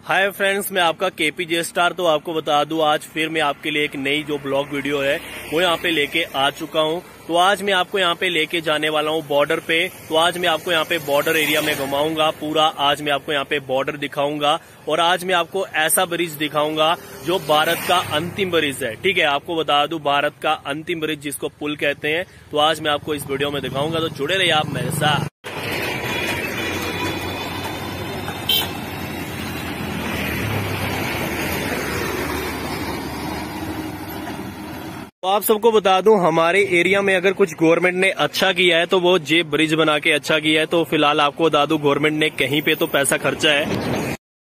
Hi friends, मैं आपका KPJ star. तो आपको बता दूं, आज फिर मैं आपके लिए एक नई जो ब्लॉग वीडियो है वो यहाँ पे लेके आ चुका हूँ। तो आज मैं आपको यहाँ पे लेके जाने वाला हूँ बॉर्डर पे। तो आज मैं आपको यहाँ पे बॉर्डर एरिया में घुमाऊंगा पूरा। आज मैं आपको यहाँ पे बॉर्डर दिखाऊंगा और आज मैं आपको ऐसा ब्रिज दिखाऊंगा जो भारत का अंतिम ब्रिज है। ठीक है, आपको बता दूं भारत का अंतिम ब्रिज जिसको पुल कहते हैं। तो आज मैं आपको इस वीडियो में दिखाऊंगा, तो जुड़े रहिए आप मेरे साथ। तो आप सबको बता दूं, हमारे एरिया में अगर कुछ गवर्नमेंट ने अच्छा किया है तो वो जे ब्रिज बना के अच्छा किया है। तो फिलहाल आपको बता दूं, गवर्नमेंट ने कहीं पे तो पैसा खर्चा है।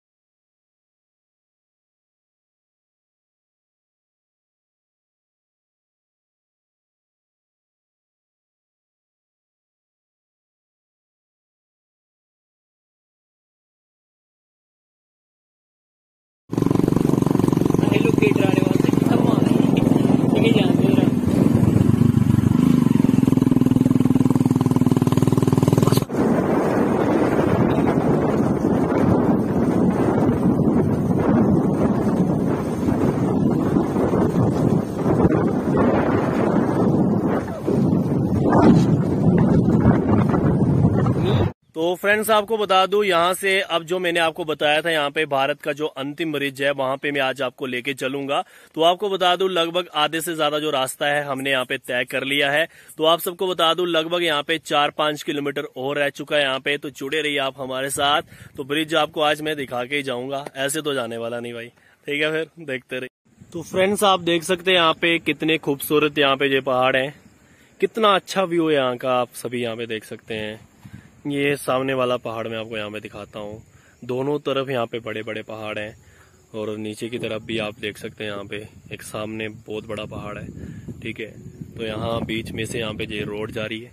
तो फ्रेंड्स, आपको बता दूं, यहाँ से अब जो मैंने आपको बताया था, यहाँ पे भारत का जो अंतिम ब्रिज है वहां पे मैं आज आपको लेके चलूंगा। तो आपको बता दूं, लगभग आधे से ज्यादा जो रास्ता है हमने यहाँ पे तय कर लिया है। तो आप सबको बता दूं, लगभग यहाँ पे 4-5 किलोमीटर और रह चुका है यहाँ पे। तो जुड़े रहिए आप हमारे साथ। तो ब्रिज आपको आज मैं दिखा के ही जाऊंगा, ऐसे तो जाने वाला नहीं भाई। ठीक है, फिर देखते रहिए। तो फ्रेंड्स, आप देख सकते हैं यहाँ पे कितने खूबसूरत यहाँ पे ये पहाड़ है। कितना अच्छा व्यू है यहाँ का, आप सभी यहाँ पे देख सकते हैं। ये सामने वाला पहाड़ मैं आपको यहाँ पे दिखाता हूँ। दोनों तरफ यहाँ पे बड़े बड़े पहाड़ हैं और नीचे की तरफ भी आप देख सकते हैं। यहाँ पे एक सामने बहुत बड़ा पहाड़ है। ठीक है, तो यहाँ बीच में से यहाँ पे ये रोड जा रही है,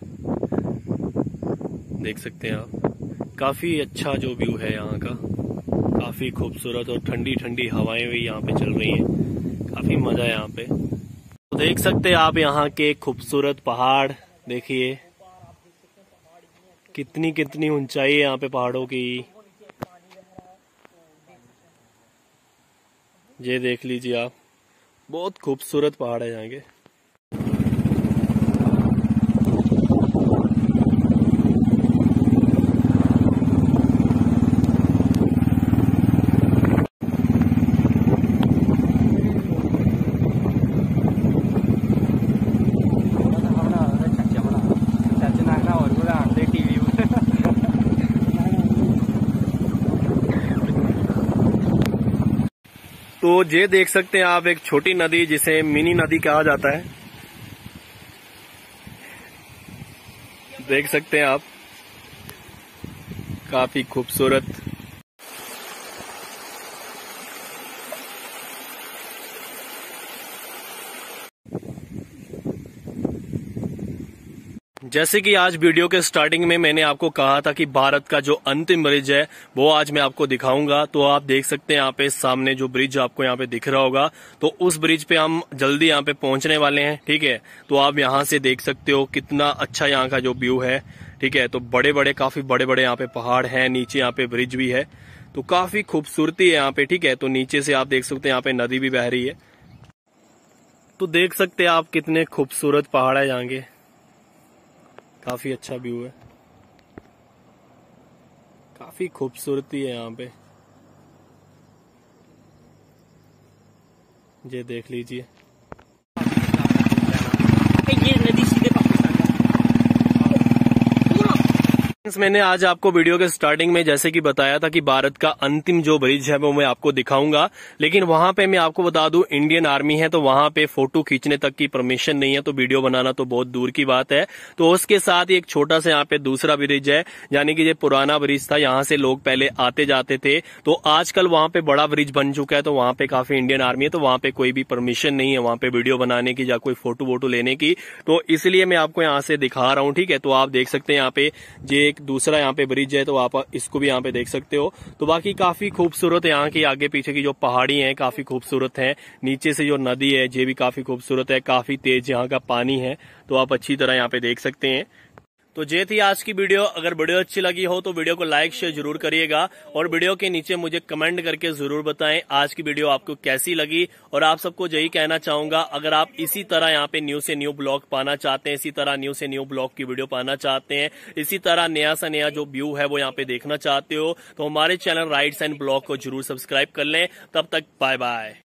देख सकते हैं आप। काफी अच्छा जो व्यू है यहाँ का, काफी खूबसूरत और ठंडी ठंडी हवाएं भी यहाँ पे चल रही हैं। काफी मजा है यहाँ पे। तो देख सकते हैं आप यहाँ के खूबसूरत पहाड़। देखिए कितनी कितनी ऊंचाई है यहाँ पे पहाड़ों की। ये देख लीजिए आप, बहुत खूबसूरत पहाड़ है यहाँ के। तो ये देख सकते हैं आप, एक छोटी नदी जिसे मिनी नदी कहा जाता है। देख सकते हैं आप, काफी खूबसूरत। जैसे कि आज वीडियो के स्टार्टिंग में मैंने आपको कहा था कि भारत का जो अंतिम ब्रिज है वो आज मैं आपको दिखाऊंगा। तो आप देख सकते हैं यहाँ पे सामने जो ब्रिज आपको यहाँ पे दिख रहा होगा, तो उस ब्रिज पे हम जल्दी यहाँ पे पहुंचने वाले हैं। ठीक है, तो आप यहाँ से देख सकते हो कितना अच्छा यहाँ का जो व्यू है। ठीक है, तो बड़े बड़े, काफी बड़े बड़े यहाँ पे पहाड़ हैं, नीचे यहाँ पे ब्रिज भी है। तो काफी खूबसूरती है यहाँ पे। ठीक है, तो नीचे से आप देख सकते हैं यहाँ पे नदी भी बह रही है। तो देख सकते हैं आप कितने खूबसूरत पहाड़ है यहाँ के। काफी अच्छा व्यू है, काफी खूबसूरती है यहाँ पे। ये देख लीजिए। ये नदी सीधे मैंने आज आपको वीडियो के स्टार्टिंग में जैसे कि बताया था कि भारत का अंतिम जो ब्रिज है वो मैं आपको दिखाऊंगा। लेकिन वहां पे मैं आपको बता दूं, इंडियन आर्मी है तो वहां पे फोटो खींचने तक की परमिशन नहीं है, तो वीडियो बनाना तो बहुत दूर की बात है। तो उसके साथ ही एक छोटा सा यहाँ पे दूसरा ब्रिज है, यानी कि ये पुराना ब्रिज था, यहाँ से लोग पहले आते जाते थे। तो आजकल वहां पे बड़ा ब्रिज बन चुका है, तो वहां पे काफी इंडियन आर्मी है, तो वहां पे कोई भी परमिशन नहीं है वहां पे वीडियो बनाने की या कोई फोटो वोटो लेने की। तो इसलिए मैं आपको यहाँ से दिखा रहा हूँ। ठीक है, तो आप देख सकते हैं यहाँ पे ये दूसरा यहाँ पे ब्रिज है, तो आप इसको भी यहाँ पे देख सकते हो। तो बाकी काफी खूबसूरत यहाँ की आगे पीछे की जो पहाड़ी हैं काफी खूबसूरत हैं। नीचे से जो नदी है ये भी काफी खूबसूरत है, काफी तेज यहाँ का पानी है, तो आप अच्छी तरह यहाँ पे देख सकते हैं। तो ये थी आज की वीडियो। अगर वीडियो अच्छी लगी हो तो वीडियो को लाइक शेयर जरूर करिएगा और वीडियो के नीचे मुझे कमेंट करके जरूर बताएं आज की वीडियो आपको कैसी लगी। और आप सबको यही कहना चाहूंगा, अगर आप इसी तरह यहाँ पे न्यू से न्यू ब्लॉग पाना चाहते हैं, इसी तरह न्यू से न्यू ब्लॉग की वीडियो पाना चाहते हैं, इसी तरह नया सा नया जो व्यू है वो यहाँ पे देखना चाहते हो, तो हमारे चैनल राइट्स एंड ब्लॉग को जरूर सब्सक्राइब कर लें। तब तक बाय बाय।